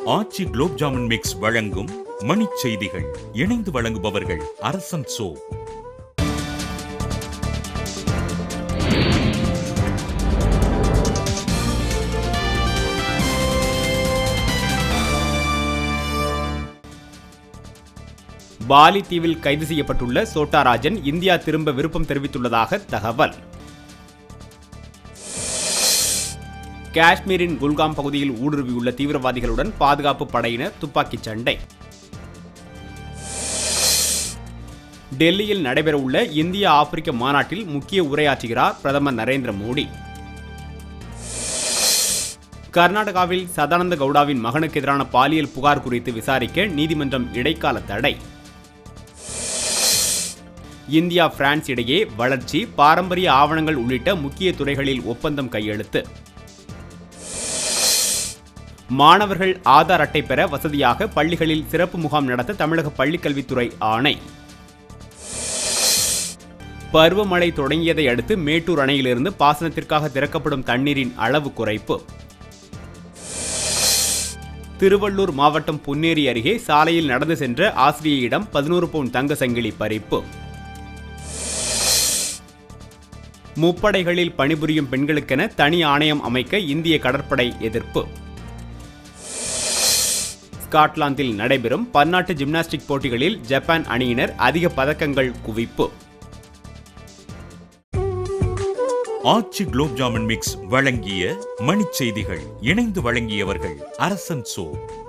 ஆச்சி gulab jamun mix வழங்கும் மணிச் செய்திகள். இணைந்து வழங்குபவர்கள் அரசன் சோ. பாலி தீவில் கைது செய்யப்பட்டுள்ள சோட்டா ராஜன் இந்தியா திரும்ப விருப்பம் தெரிவித்துள்ளதாக தகவல். காஷ்மீரின் குல்காம் பகுதியில் ஊடுருவியுள்ள தீவிரவாதிகளுடன் பாதுகாப்பு படையினர் துப்பாக்கிச் சண்டை. டெல்லியில் நடைபெறவுள்ள இந்திய ஆப்பிரிக்க மாநாட்டில் முக்கிய உரையாற்றுகிறார் பிரதமர் நரேந்திர மோடி. கர்நாடகாவில் சதானந்த கவுடாவின் மகனுக்கு எதிரான பாலியல் புகார் குறித்து விசாரிக்க நீதிமன்றம் இடைக்கால தடை. இந்தியா பிரான்ஸ் இடையே வளர்ச்சி, பாரம்பரிய ஆவணங்கள் உள்ளிட்ட முக்கிய துறைகளில் ஒப்பந்தம் கையெழுத்து. மாணவர்கள் ஆதார் அட்டை பெற வசதியாக பள்ளிகளில் சிறப்பு முகாம் நடத்த தமிழக பள்ளிக்கல்வித்துறை ஆணை. பருவமழை தொடங்கியதை அடுத்து மேட்டூர் அணையிலிருந்து பாசனத்திற்காக திறக்கப்படும் தண்ணீரின் அளவு குறைப்பு. திருவள்ளூர் மாவட்டம் பொன்னேரி அருகே சாலையில் நடந்து சென்ற ஆசிரியையிடம் 11 பவுன் தங்க சங்கிலி பறிப்பு. முப்படைகளில் பணிபுரியும் பெண்களுக்கென தனி ஆணையம் அமைக்க இந்திய கடற்படை எதிர்ப்பு. ஸ்காட்லாந்தில் நடைபெறும் பன்னாட்டு ஜிம்னாஸ்டிக் போட்டிகளில் ஜப்பான் அணியினர் அதிக பதக்கங்கள் குவிப்பு. ஆச்சி குலோப் ஜாமுன் மிக்ஸ் வழங்கிய மணிச் செய்திகள். இணைந்து வழங்கியவர்கள் அரசன் சோ.